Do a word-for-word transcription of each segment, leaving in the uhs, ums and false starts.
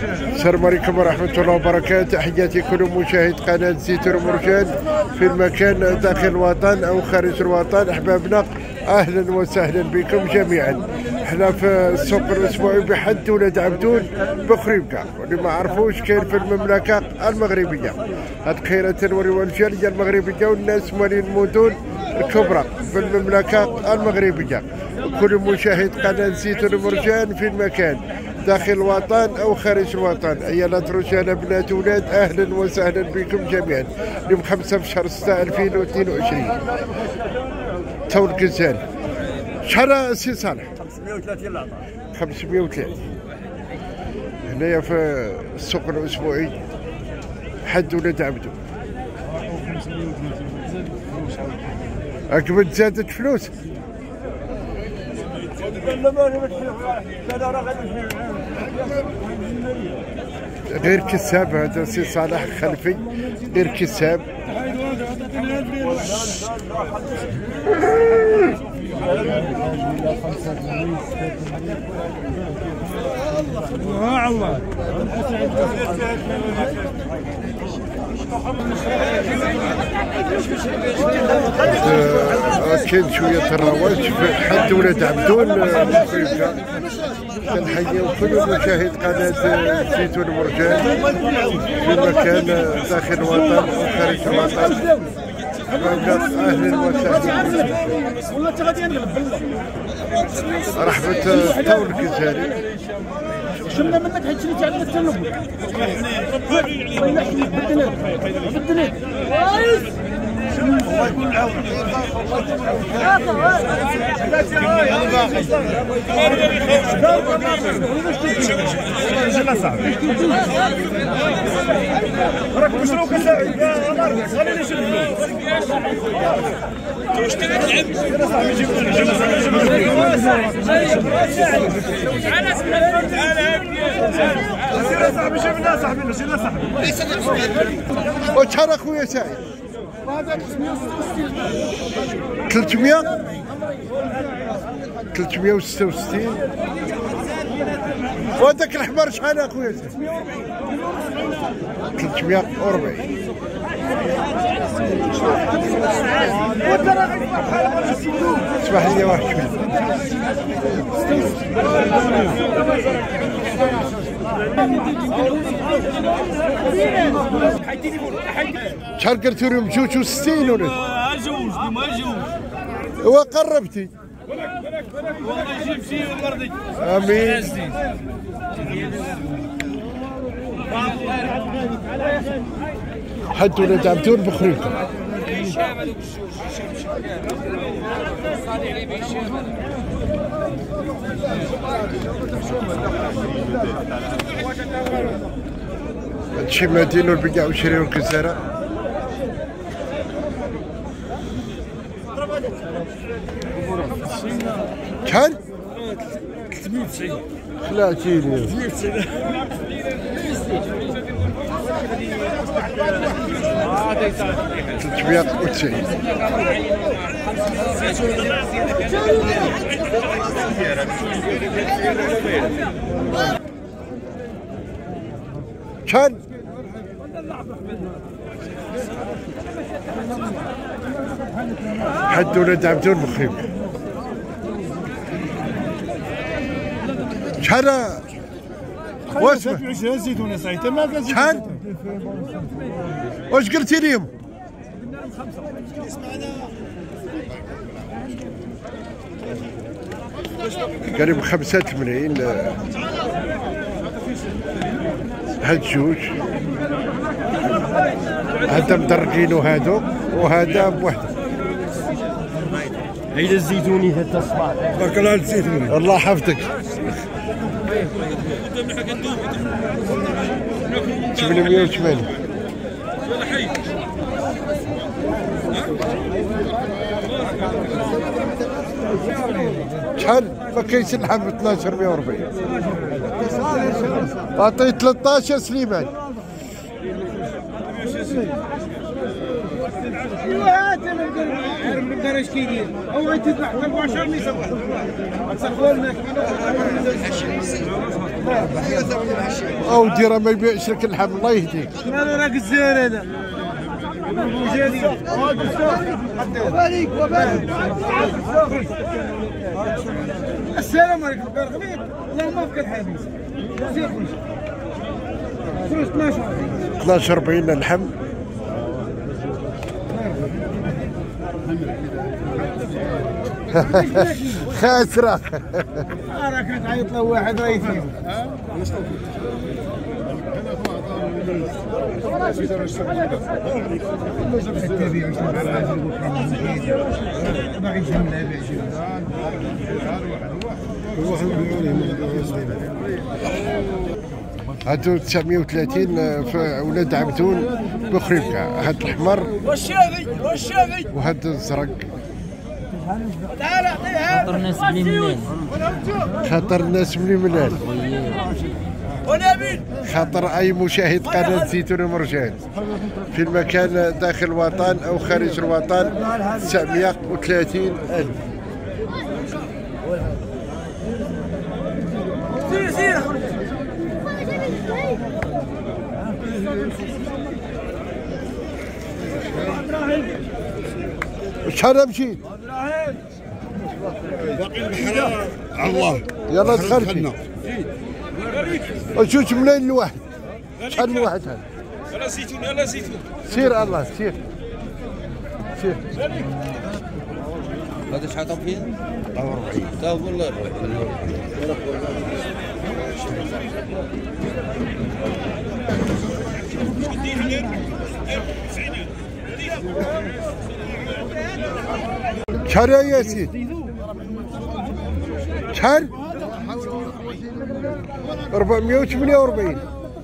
السلام عليكم ورحمة الله وبركاته. تحياتي كل مشاهد قناة زيتون ومرجان في المكان داخل الوطن أو خارج الوطن. أحبابنا أهلا وسهلا بكم جميعا. احنا في السوق الأسبوعي بحد ولاد عبدون بخريبكا، واللي ما عرفوش كاين في المملكة المغربية. هاد خيرة والجالية المغربية والناس مالين المدن الكبرى في المملكة المغربية. كل مشاهد قناة زيتون ومرجان في المكان داخل الوطن او خارج الوطن، عيالات رجال بنات ولاد، اهلا وسهلا بكم جميعا. يوم خمسة في شهر ستة ألفين واثنين وعشرين تون الكزان. شحال سي صالح؟ خمسمية وثلاثين العطاء. خمسمية وثلاثين هنايا في السوق الاسبوعي حد ولاد عبدو. عقبت زادت فلوس؟ غير كساب هذا سي صالح خلفي، غير كساب. الله كاين شويه الرواج في حد ولاد عبدون افريقيا. كنحييو كل مشاهد قناه زيتون ومرجان في مكان داخل الوطن وخارج الوطن. اهلا وسهلا. رحبة الطول الكزاري. شمنا منك حيت شريتي عندنا التنبؤ. بدلت بدلت الله يكون العون. راك مشروك اللاعب يا عمر، خليني نشوف. واش تلعب؟ تعال تعال صاحبي جبنا صاحبي جبنا صاحبي. وشحال اخويا سعيد؟ ثلاثمية ثلاثمية وستة وستين. وهذاك الحمار شحال اخويا سعيد؟ ثلاثمية وأربعين. اسمح لي واحد شويه. شحال قلتوا لهم؟ جوج وستين ولا؟ جوج ما جوج. وقربتي. والله يجيب شي ومرضي. امين. حد ولاد عبدون بخريبكا. هادشي مدينة البيع وشري والكزارة. شحال؟ ثلاثمية وتسعين. خلعتيني. ثلاثمية وتسعين. شحال؟ حد ولاد عبدون بخير. شحال؟ واسمع زيتون سعيد ما قال شحال؟ واش قلتي لهم؟ قريب خمسة وثمانين. هاد جوج، هذا مدرقينو هادو وهذا بوحده. عيد الزيتوني هذا الصباح. بارك الله على الزيتوني. الله يحفظك. ثمانمية وثمانين. شحال؟ ما كاينش اللحم ب اثناش مية وأربعين. عطيه ثلاثطاش يا سليمان. هات انا نعرف نقدر اش كيدير هو غيتذبح أربعة عشر مية. تصفوا لنا او ديره ما يبيعش لك اللحم الله يهديك. انا راك الزهر هذا وبالك وبالك. السلام عليكم غميد والله ما فكر حبيبي سير خرج اثناش اثناش أربعين اللحم. خاسره راك تعيط له واحد راه يفهم. هادو تسعمية وثلاثين في ولاد عبدون بخريبكا. هاد الحمر والشاغي والشاغي وهاد الزرق. تعال اعطيها خاطر الناس بلي منين خاطر الناس ملي ملال. ونبيل خاطر اي مشاهد قناه زيتون ومرجان في المكان داخل الوطن او خارج الوطن تسعمية وثلاثين ألف. سير سير شحال مشيت؟ الله يلا دخل فيه. جوج ملايين الواحد. شحال الواحد هذا؟ يلا زيتون يلا زيتون سير الله سير سير. هذا شحال طابين؟ أربعين تا والله شحال يا ياسين؟ شحال؟ أربعمية وثمانية وأربعين.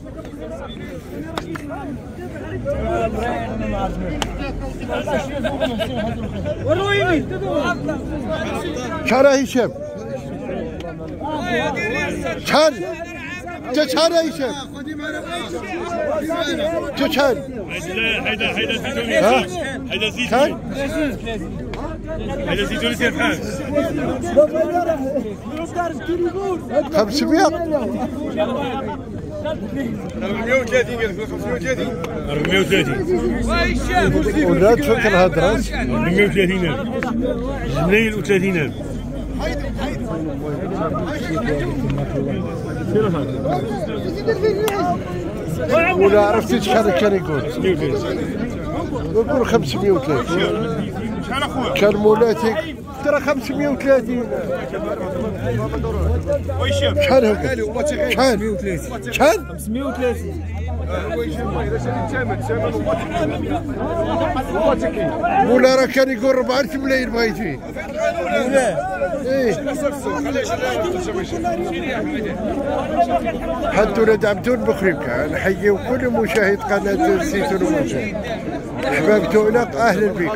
شحال يا هشام؟ شحال؟ انت شحال يا هشام؟ انت شحال؟ هيدا هيدا زيتون ها؟ هيدا زيتون شحال؟ هيدا زيتون يصير بحال خمسمية؟ أربعمية وثلاثين قال لك خمسمية وثلاثين أربعمية وثلاثين ولا تفك الهضرة. أربعمية وثلاثين ألف جنيه وثلاثين ألف ولا عرفتي شحال كان يقول؟ يقول خمسمية وثلاثين. شحال أخويا؟ كان مولاتي ترى خمسمية وثلاثين. وهشام شحال هكا؟ شحال؟ شحال؟ خمسمية وثلاثين. ولا راه كان يقول أربعة ملايين بغيت فيه. ايه حتى ولاد عبدون بخريبكا. نحييو كل مشاهد قناه زيتون ومرجان. احباب تونق اهلا بك.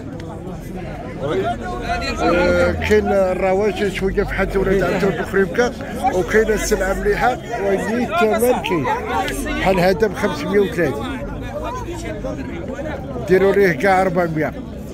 آه كاين الرواج شويه في حد ولاد عبدون بخريبكا وكاين السلعه مليحه وليت الثمن كاين بحال هذا ب خمسمية وثلاثين. ديروا ليه كاع أربعمية.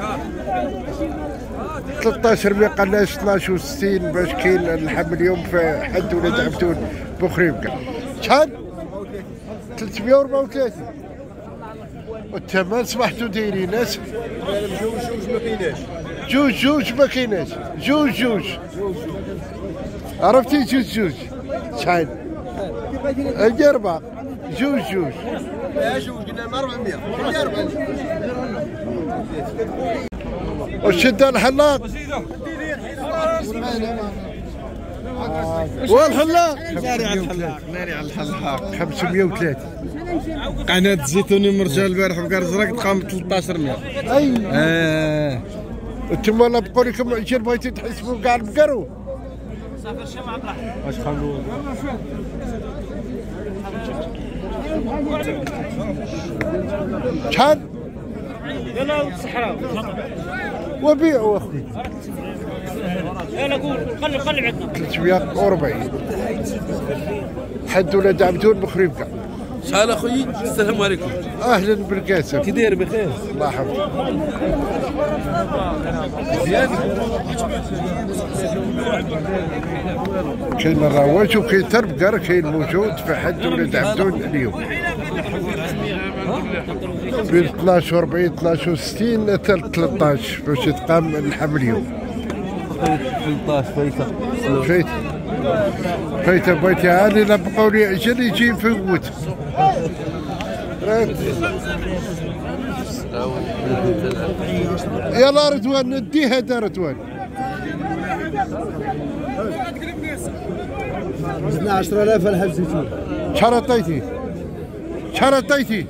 ثلاثطاش ما قالناش اثناش وستين باش كاين اللحم اليوم في حد ولاد عبدون بخريبكا. شحال؟ ثلاثمية وأربعة وثلاثين. والثمن صبحتوا دايرين ناس جوج جوج ما كايناش. جوج جوج عرفتي جوج جوج شحال؟ هادي أربعة جوج جوج. جوج قلنا أربعمية وشد الحلاق والحلاق ناري على الحلاق ناري على الحلاق خمسمية وثلاثين. قناة زيتون مرجان البارح بقار زرق تقام ثلاثطاش مية. اي اه انتم لا بقوا لكم عشير بغيتي تحسبوا كاع البقرو. واش خلو شحال؟ يلا الصحراء وبيعوا اخوي. يلا قول قلب قلب عندنا ثلاثمية وأربعين. حد ولاد عبدون بخريبكا. شحال اخويا؟ السلام عليكم. اهلا بالقاسم. كي داير بخير؟ الله يحفظك. كاين الرواج وكاين تربقر كاين موجود في حد ولاد عبدون اليوم بين اثناش وأربعين اثناش وستين حتى ثلاثطاش باش تقام اللحم اليوم. ثلاثطاش فايته فايته فايته بغيتي عالي لا بقاو لي عجل يجي يفوت. يلا رضوان ندي هذا رضوان. زدنا عشرة آلاف الحب زيتون. شحال عطيتي؟ شحال عطيتي؟